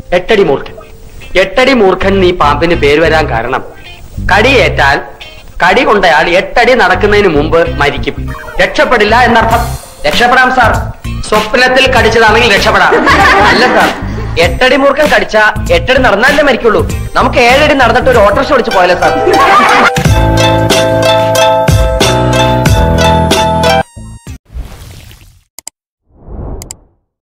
എട്ടടി മൂർഖൻ. എട്ടടി മൂർഖൻ നീ പാമ്പിന് പേര് വരാൻ കാരണം കടിയേറ്റാൽ കടി കൊണ്ടയാൾ 8 അടി നടക്കുന്നതിന് മുമ്പ് മരിക്കും. രക്ഷപ്പെടില്ല എന്നർത്ഥം. രക്ഷപ്പെടാം സാർ. സ്വപ്നത്തിൽ കടിച്ചതാണെങ്കിൽ രക്ഷപ്പെടാം. അല്ല സാർ, 8 അടി മൂർഖൻ കടിച്ച 8 അടി നടന്നാലേ മരിക്കുള്ളൂ. നമുക്ക് 7 അടി നടന്നിട്ട് ഒരു ഓട്ടോറിക്ഷ ഓടിച്ചു പോയാലോ സാർ?